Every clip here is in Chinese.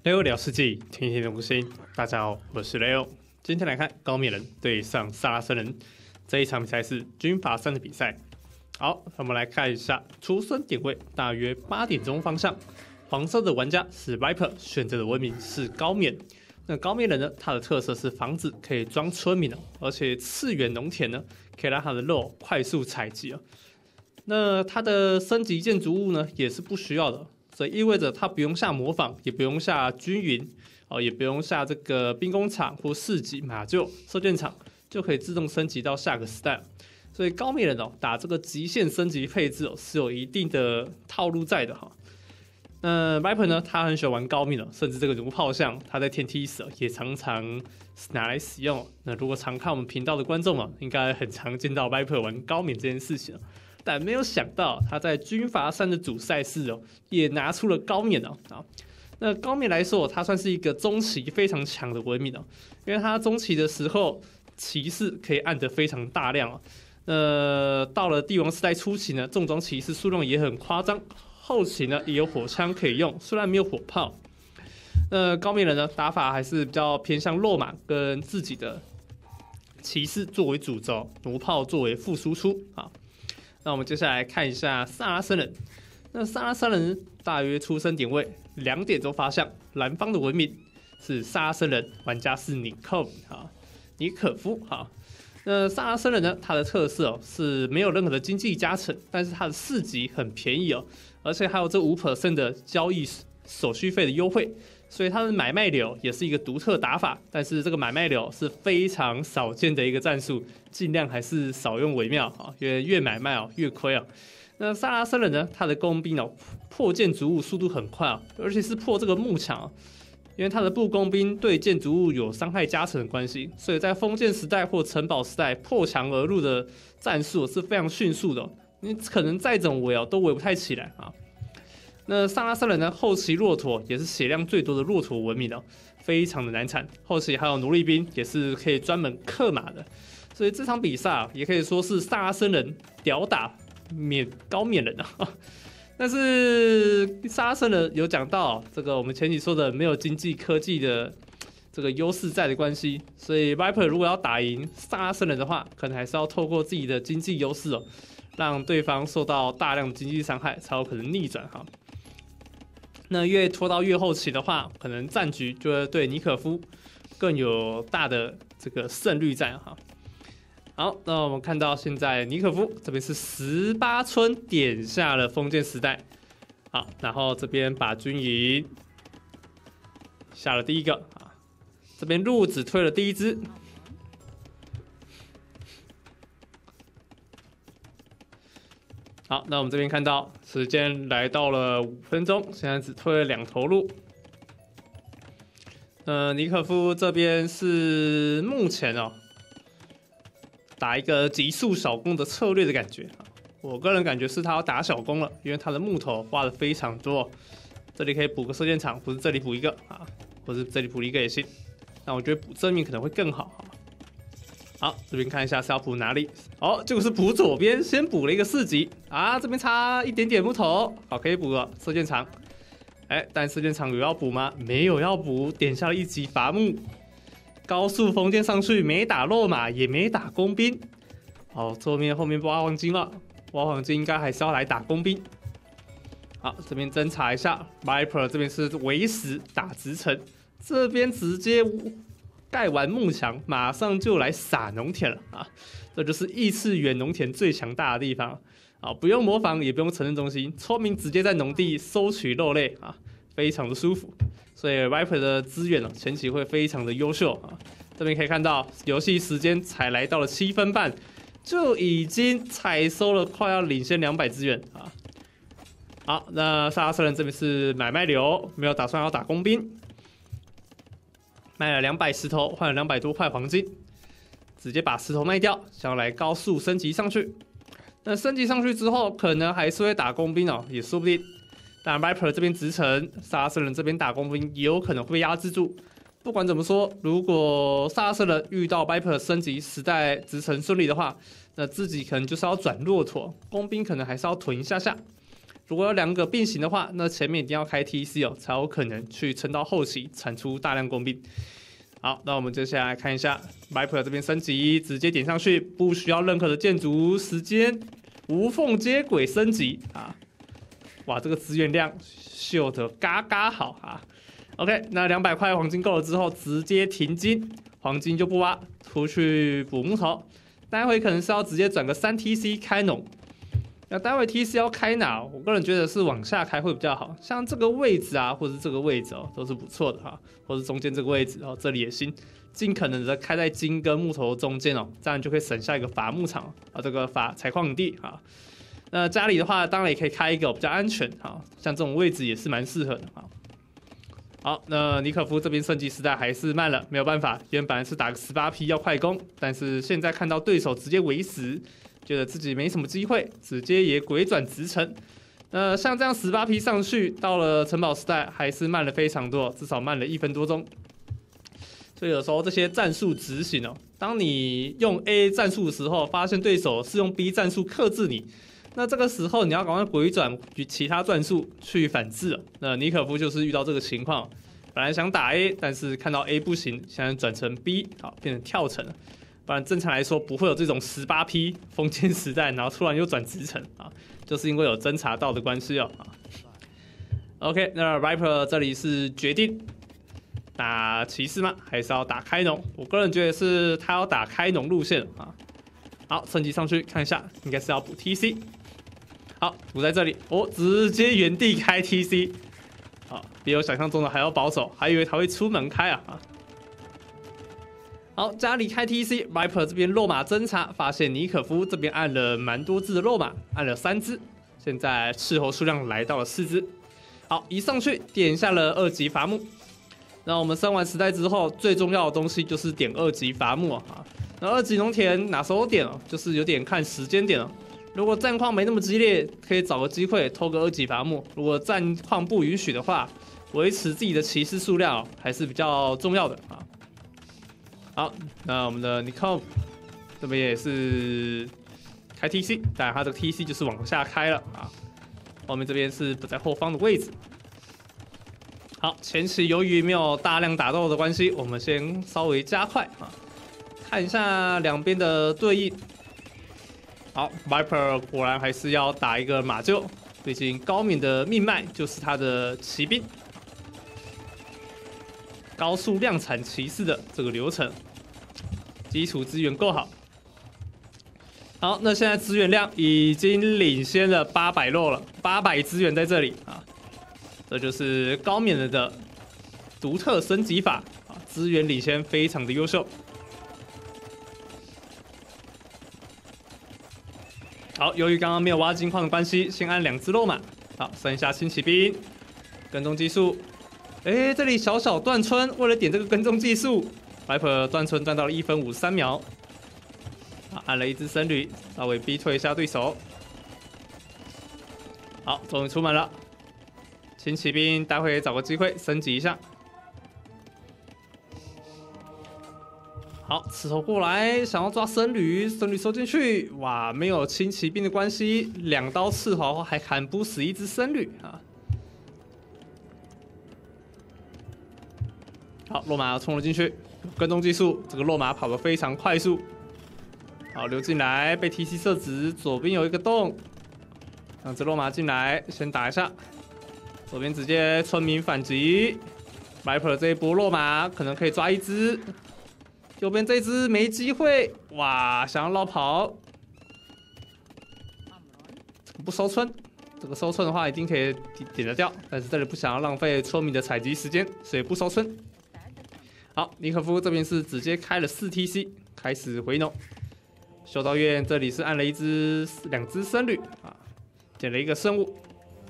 Leo 聊世纪，天天更新。大家好，我是 Leo。今天来看高棉人对上萨拉森人这一场比赛是军阀3的比赛。好，我们来看一下出生点位，大约8点钟方向。黄色的玩家是 Viper， 选择的文明是高棉。那高棉人呢，它的特色是房子可以装村民，而且次元农田呢，可以让它的肉快速采集哦。那它的升级建筑物呢，也是不需要的。所以意味着它不用下模仿，也不用下均匀，也不用下这个兵工厂或市集、马厩、射箭场，就可以自动升级到下个时代。所以高棉人打这个极限升级配置是有一定的套路在的哈。那 Viper 呢，他很喜欢玩高棉甚至这个弩炮象，他在天梯时也常常拿来使用。那如果常看我们频道的观众应该很常见到 Viper 玩高棉这件事情。但没有想到，他在军阀3的主赛事也拿出了高棉那高棉来说，它算是一个中期非常强的文明因为它中期的时候，骑士可以按得非常大量到了帝王时代初期呢，重装骑士数量也很夸张，后期呢也有火枪可以用，虽然没有火炮。高棉人呢打法还是比较偏向肉马跟自己的骑士作为主轴，弩炮作为副输出那我们接下来看一下萨拉森人。那萨拉森人大约出生点位2点钟发向，南方的文明是萨拉森人，玩家是尼可夫那萨拉森人呢，它的特色是没有任何的经济加成，但是它的市集很便宜而且还有这 5% 的交易手续费的优惠，所以它的买卖流也是一个独特打法，但是这个买卖流是非常少见的一个战术，尽量还是少用为妙因为越买卖越亏那萨拉森人呢，他的工兵破建筑物速度很快而且是破这个幕墙因为他的步工兵对建筑物有伤害加成的关系，所以在封建时代或城堡时代破墙而入的战术是非常迅速的你可能再怎么围都围不太起来那萨拉森人呢，后期骆驼也是血量最多的骆驼文明非常的难产。后期还有奴隶兵，也是可以专门克马的。所以这场比赛也可以说是萨拉森人屌打高棉人但是萨拉森人有讲到这个我们前期说的没有经济科技的这个优势在的关系，所以 Viper 如果要打赢萨拉森人的话，可能还是要透过自己的经济优势让对方受到大量的经济伤害，才有可能逆转那越拖到越后期的话，可能战局就会对尼可夫更有大的这个胜率在好，那我们看到现在尼可夫这边是18村点下了封建时代，好，然后这边把军营下了第一个这边鹿只推了第一只。好，那我们这边看到时间来到了5分钟，现在只推了2头鹿。尼可夫这边是目前打一个急速小攻的策略的感觉。我个人感觉是他要打小攻了，因为他的木头花的非常多。这里可以补个射箭场，不是这里补一个或是这里补一个也行。那我觉得补正面可能会更好好，这边看一下是要补哪里就是补左边，先补了一个4级这边差一点点木头，好，可以补了射箭场。但射箭场有要补吗？没有要补，点下了1级伐木，高速封建上去，没打肉马，也没打工兵。后面挖黄金了，挖黄金应该还是要来打工兵。好，这边侦查一下 ，Viper 这边是围死打直城，这边直接盖完幕墙，马上就来撒农田了这就是异次元农田最强大的地方不用模仿，也不用城镇中心，村民直接在农地收取肉类非常的舒服。所以 Viper 的资源前期会非常的优秀这边可以看到，游戏时间才来到了7分半，就已经采收了快要领先200资源好，那萨拉森人这边是买卖流，没有打算要打工兵。卖了200石头，换了200多块黄金，直接把石头卖掉，想要来高速升级上去。那升级上去之后，可能还是会打工兵也说不定。当然 ，Viper 这边直城，萨拉森人这边打工兵也有可能会被压制住。不管怎么说，如果萨拉森人遇到 Viper 升级时代直城顺利的话，那自己可能就是要转骆驼，工兵可能还是要囤一下下。 如果有2个并行的话，那前面一定要开 TC 哦，才有可能去撑到后期产出大量工兵。好，那我们接下来看一下 Viper 这边升级，直接点上去，不需要任何的建筑时间，无缝接轨升级啊！哇，这个资源量秀得嘎嘎好啊 ！OK， 那200块黄金够了之后，直接停金，黄金就不挖，出去补木头。待会可能是要直接转个3 TC 开农。那待会 TC 要开哪？我个人觉得是往下开会比较好，像这个位置啊，或者是这个位置哦，都是不错的哈，或者中间这个位置哦，这里也行，尽可能的开在金跟木头中间哦，这样就可以省下一个伐木场啊，这个采矿地哈。那家里的话，当然也可以开一个比较安全哈，像这种位置也是蛮适合的哈。好，那尼可夫这边升级时代还是慢了，没有办法，原本是打个18P 要快攻，但是现在看到对手直接围死。觉得自己没什么机会，直接也鬼转直城。像这样18P 上去，到了城堡时代还是慢了非常多，至少慢了1分多钟。所以有时候这些战术执行哦，当你用 A 战术的时候，发现对手是用 B 战术克制你，那这个时候你要赶快鬼转与其他战术去反制。那尼可夫就是遇到这个情况，本来想打 A， 但是看到 A 不行，现在转成 B， 好变成跳城了。不然正常来说不会有这种18P 封建时代，然后突然又转直城啊，就是因为有侦查到的关系哦。OK， 那 Viper 这里是决定打骑士吗？还是要打开农？我个人觉得是他要打开农路线啊。好，升级上去看一下，应该是要补 TC。好，补在这里，直接原地开 TC， 好，比我想象中的还要保守，还以为他会出门开啊。好，家里开 TC，Viper 这边落马侦查，发现尼可夫这边按了蛮多只的落马，按了3只，现在斥候数量来到了4只。好，一上去点下了2级伐木。那我们升完时代之后，最重要的东西就是点2级伐木啊。那2级农田哪时候点哦？就是有点看时间点了。如果战况没那么激烈，可以找个机会偷个2级伐木。如果战况不允许的话，维持自己的骑士数量还是比较重要的啊。好，那我们的 Nicole 这边也是开 TC， 当然他这个 TC 就是往下开了啊。后面这边是不在后方的位置。好，前期由于没有大量打斗的关系，我们先稍微加快啊，看一下两边的对应。好 ，Viper 果然还是要打一个马厩，毕竟高敏的命脉就是他的骑兵。高速量产骑士的这个流程，基础资源够好。好，那现在资源量已经领先了800肉了，800资源在这里啊，这就是高敏人的独特升级法啊，资源领先非常的优秀。好，由于刚刚没有挖金矿的关系，先按2只肉马。好，剩下轻骑兵，跟踪技术。这里小小断村，为了点这个跟踪技术 ，Viper 断村断到了1分53秒。按了1只僧侣，稍微逼退一下对手。好，终于出门了。轻骑兵，待会找个机会升级一下。好，刺头过来，想要抓僧侣，僧侣收进去。哇，没有轻骑兵的关系，2刀刺头还砍不死1只僧侣啊。好，落马冲了进去，跟踪技术，这个落马跑得非常快速。好，溜进来，被 TC 射直，左边有一个洞，两只落马进来，先打一下。左边直接村民反击 ，Viper 这一波落马可能可以抓1只，右边这只没机会，哇，想要绕跑，不收村。这个收村的话一定可以点得掉，但是这里不想要浪费村民的采集时间，所以不收村。好，尼可夫这边是直接开了4 TC， 开始回农。修道院这里是按了2只僧侣啊，点了一个生物。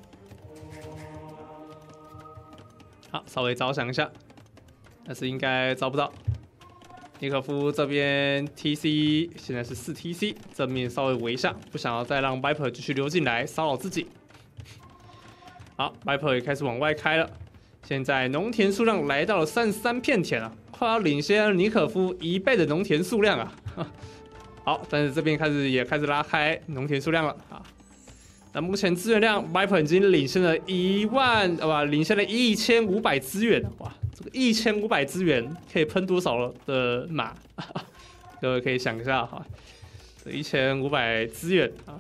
好，稍微着想一下，但是应该招不到。尼可夫这边 TC 现在是4 TC， 正面稍微围一下，不想要再让 Viper 继续溜进来骚扰自己。好 ，Viper 也开始往外开了。现在农田数量来到了33片田啊，快要领先尼可夫1倍的农田数量啊。好，但是这边也开始拉开农田数量了啊。 那目前资源量 ，Viper 已经领先了领先了1500资源，哇，这个1500资源可以喷多少的马？各位可以想一下哈，这1500资源啊，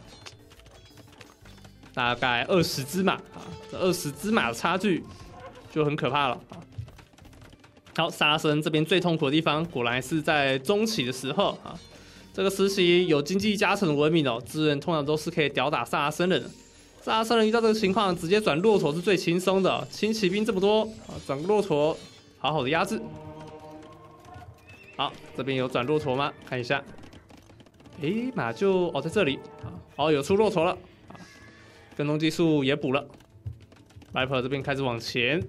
大概20只马啊，这20只马的差距就很可怕了啊。好，沙僧这边最痛苦的地方，果然是在中期的时候啊。这个时期有经济加成的文明哦，资源通常都是可以吊打萨拉森人的。萨拉森人遇到这个情况，直接转骆驼是最轻松的哦。轻骑兵这么多啊，转个骆驼，好好的压制。好，这边有转骆驼吗？看一下。诶，马就在这里啊。哦，有出骆驼了啊。跟踪技术也补了。Viper 这边开始往前。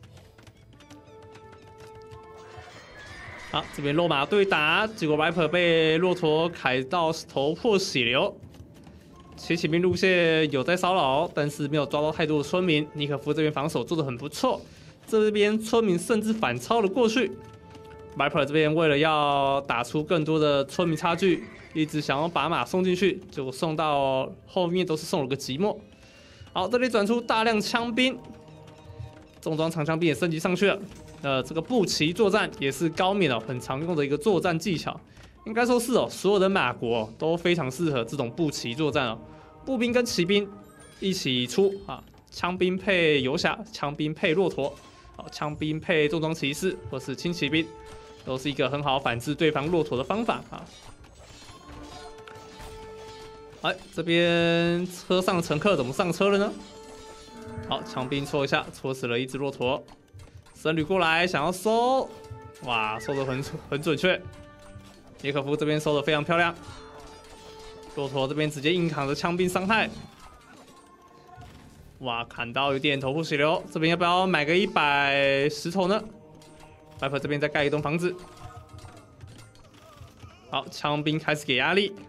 好，这边落马对打，结果 Viper 被骆驼砍到头破血流。骑骑兵路线有在骚扰，但是没有抓到太多的村民。尼可夫这边防守做得很不错，这边村民甚至反超了过去。Viper 这边为了要打出更多的村民差距，一直想要把马送进去，结果送到后面都是送了个寂寞。好，这里转出大量枪兵，重装长枪兵也升级上去了。这个步骑作战也是高敏很常用的一个作战技巧，应该说是所有的马国都非常适合这种步骑作战哦。步兵跟骑兵一起出啊，枪兵配游侠，枪兵配骆驼，枪兵配重装骑士或是轻骑兵，都是一个很好反制对方骆驼的方法啊。哎，这边车上乘客怎么上车了呢？好，枪兵戳一下，戳死了一只骆驼。僧侣过来想要收，哇，收的很准确。耶可夫这边收的非常漂亮，骆驼这边直接硬扛着枪兵伤害，哇，砍到有点头破血流。这边要不要买个100石头呢？Viper 这边再盖一栋房子。好，枪兵开始给压力。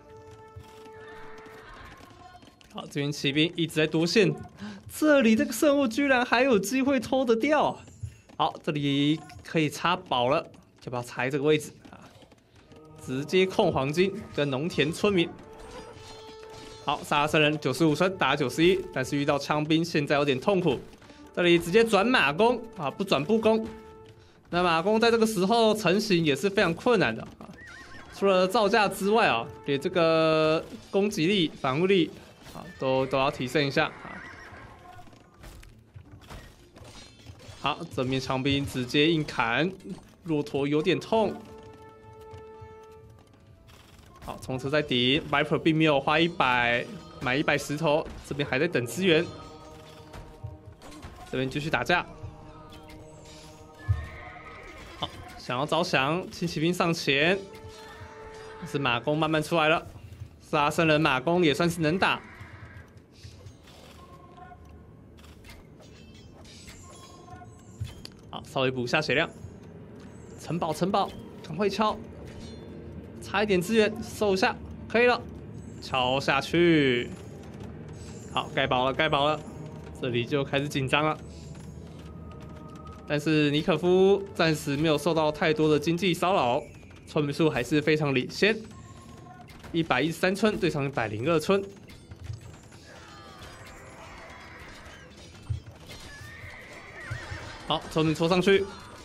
好，这边骑兵一直在夺线，这里这个圣物居然还有机会偷得掉。好，这里可以插宝了，要不要拆这个位置啊？直接控黄金跟农田村民。好，萨拉森人95村打91，但是遇到枪兵，现在有点痛苦。这里直接转马弓啊，不转步弓。那马弓在这个时候成型也是非常困难的啊。除了造价之外啊，连这个攻击力、防御力啊，都要提升一下啊。好，正面枪兵直接硬砍，骆驼有点痛。好，冲车在敌 ，Viper 并没有花买100石头，这边还在等支援。这边继续打架。好，想要招降，轻骑兵上前，是马弓慢慢出来了。萨森人马弓也算是能打。好，稍微补一下血量。城堡，赶快敲，差一点资源，收一下，可以了，敲下去。好，盖堡了，这里就开始紧张了。但是尼可夫暂时没有受到太多的经济骚扰，村民数还是非常领先，113村对上102村。好，村民戳上去，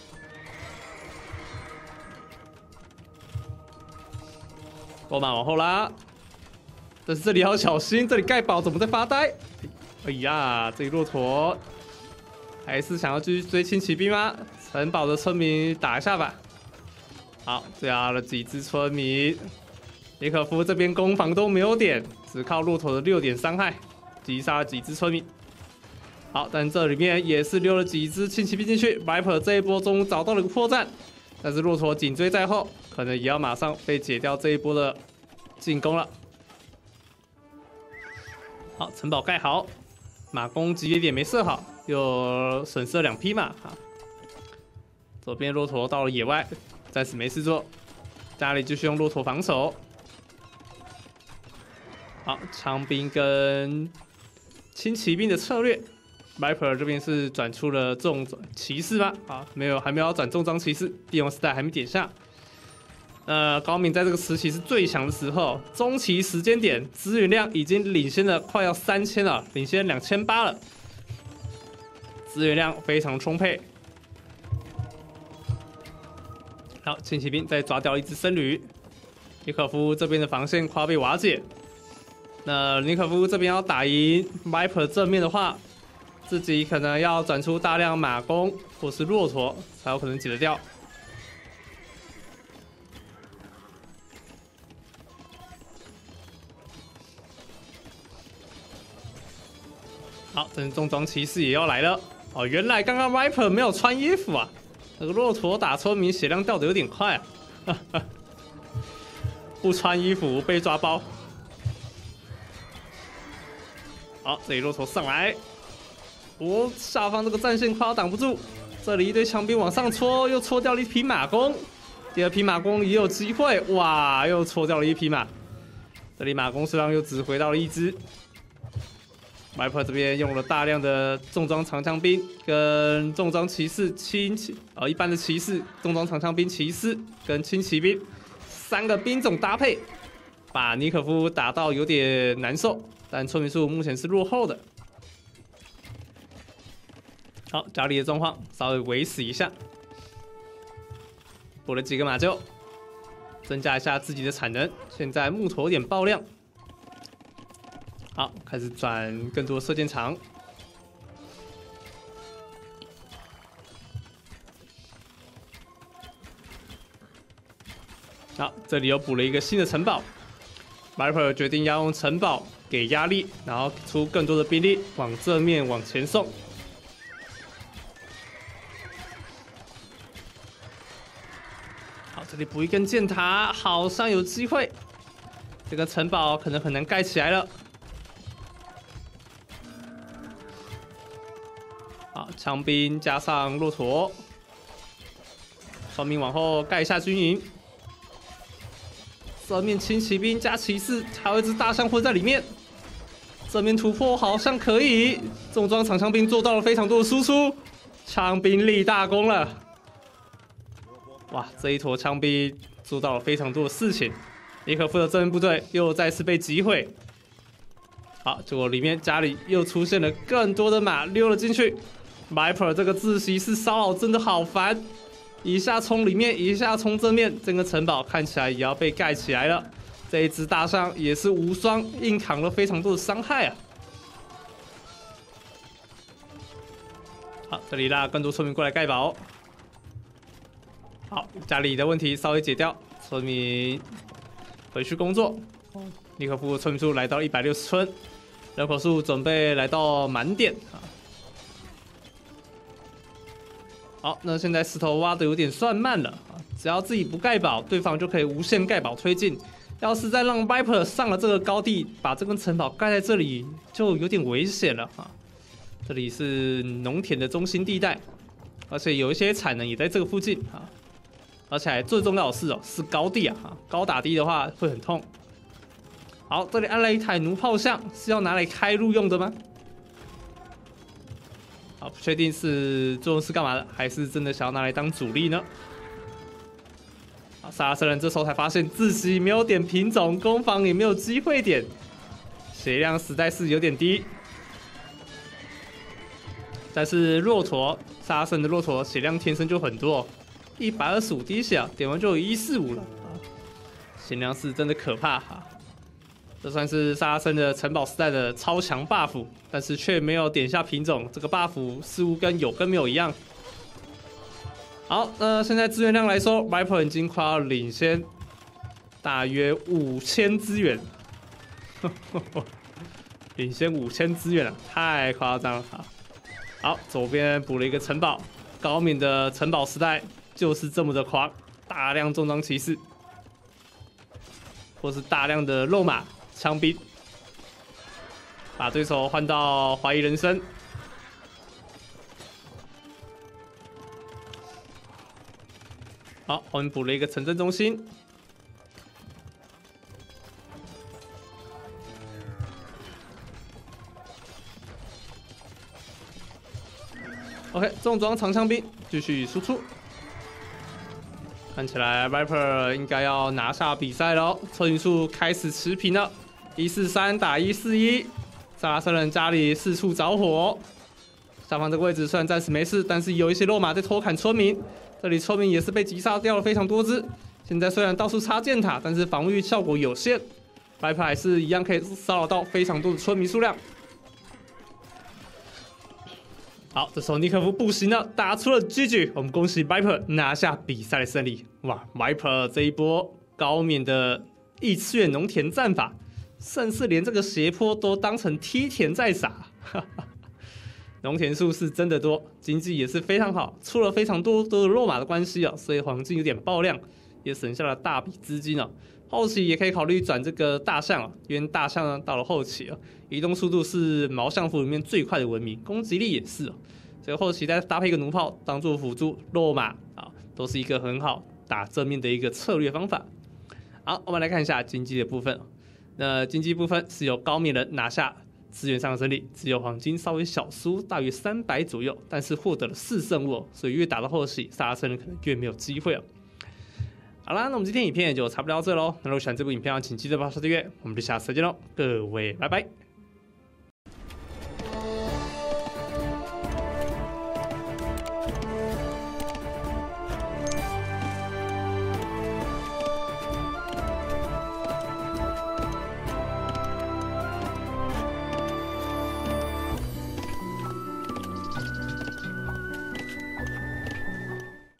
罗马往后拉，但是这里要小心，这里盖堡怎么在发呆？哎呀，这里骆驼还是想要继续追轻骑兵吗？城堡的村民打一下吧。好，加了几只村民，尼可夫这边攻防都没有点，只靠骆驼的6点伤害，击杀了几只村民。好，但这里面也是溜了几只轻骑兵进去 ，Viper 这一波终于找到了个破绽，但是骆驼紧追在后，可能也要马上被解掉这一波的进攻了。好，城堡盖好，马弓集结点没设好，又损失了2匹马啊。左边骆驼到了野外，暂时没事做，家里继续用骆驼防守。好，枪兵跟轻骑兵的策略。Viper 这边是转出了重骑士吧？啊，还没有要转重装骑士，帝王时代还没点下。 高敏在这个时期是最强的时候，中期时间点资源量已经领先了快要3000了，领先2800了，资源量非常充沛。好，轻骑兵再抓掉一只僧侣，尼可夫这边的防线快要被瓦解。那尼可夫这边要打赢 Viper 正面的话，自己可能要转出大量马弓或是骆驼，才有可能解得掉。好，这重装骑士也要来了哦！原来刚刚 Viper 没有穿衣服啊，那个骆驼打村民血量掉的有点快啊，不穿衣服被抓包。好，这里骆驼上来，下方这个战线快要挡不住，这里一堆枪兵往上戳，又戳掉了一匹马弓，第二匹马弓也有机会，哇，又戳掉了一匹马，这里马弓数量又只回到了一只。Viper 这边用了大量的重装长枪兵跟重装骑士一般的骑士、重装长枪兵、骑士跟轻骑兵3个兵种搭配，把尼可夫打到有点难受，但村民数目前是落后的。好，家里的状况稍微维持一下，补了几个马厩，增加一下自己的产能。现在木头有点爆量。好，开始转更多射箭场。好，这里又补了一个新的城堡。Viper 决定要用城堡给压力，然后出更多的兵力往正面往前送。好，这里补一根箭塔，好像有机会。这个城堡可能很难盖起来了。好，枪兵加上骆驼，双兵往后盖一下军营。正面轻骑兵加骑士，还有一只大象混在里面。正面突破好像可以，重装长枪兵做到了非常多的输出，枪兵立大功了。哇，这一坨枪兵做到了非常多的事情。尼可夫的正面部队又再次被击毁。好，结果里面家里又出现了更多的马溜了进去。Viper 这个自习室骚扰真的好烦，一下冲里面，一下冲正面，整个城堡看起来也要被盖起来了。这一只大象也是无双，硬扛了非常多的伤害啊。好，这里拉更多村民过来盖堡。好，家里的问题稍微解掉，村民回去工作。尼可夫村民数来到160村，人口数准备来到满点啊。好，那现在石头挖的有点算慢了啊，只要自己不盖堡，对方就可以无限盖堡推进。要是再让 Viper 上了这个高地，把这根城堡盖在这里，就有点危险了啊。这里是农田的中心地带，而且有一些产能也在这个附近啊。而且最重要的是是高地啊，高打低的话会很痛。好，这里安了一台弩炮象，是要拿来开路用的吗？好，不确定是作用是干嘛的，还是真的想要拿来当主力呢？好，萨拉森人这时候才发现自己没有点品种，攻防也没有机会点，血量实在是有点低。但是骆驼，萨拉森的骆驼血量天生就很多，125滴血，点完就有145了，血量是真的可怕哈。这算是萨拉森的城堡时代的超强 buff， 但是却没有点下品种，这个 buff 似乎跟有跟没有一样。好，现在资源量来说 ，Viper 已经快要领先大约5000资源，领先5000资源了，太夸张了。好，左边补了一个城堡，高敏的城堡时代就是这么的狂，大量重装骑士，或是大量的肉马。枪兵，把对手换到怀疑人生。好，我们补了一个城镇中心。OK， 重装长枪兵继续输出。 看起来 Viper 应该要拿下比赛了，策运数开始持平了，143打141，萨拉森人家里四处着火，下方这个位置虽然暂时没事，但是有一些肉马在偷砍村民，这里村民也是被击杀掉了非常多只。现在虽然到处插箭塔，但是防御效果有限，Viper 还是一样可以骚扰到非常多的村民数量。好，这时候尼可夫步行了，打出了 GG， 我们恭喜 Viper 拿下比赛的胜利。哇 ，Viper 这一波高冕的异次元农田战法，甚至连这个斜坡都当成梯田在撒。农田数是真的多，经济也是非常好，出了非常多的肉马的关系啊，所以黄金有点爆量，也省下了大笔资金啊。后期也可以考虑转这个大象啊，因为大象呢到了后期啊，移动速度是毛象服里面最快的文明，攻击力也是哦。所以后期再搭配一个弩炮当做辅助，肉马啊都是一个很好打正面的一个策略方法。好，我们来看一下经济的部分。那经济部分是由高冕人拿下资源上的胜利，只有黄金稍微小输，大约300左右，但是获得了4胜物哦，所以越打到后期，萨拉森人可能越没有机会哦。好啦，那我们今天影片也就差不多到这喽。那如果喜欢这部影片，请记得帮我订阅，我们就下次再见喽，各位拜拜。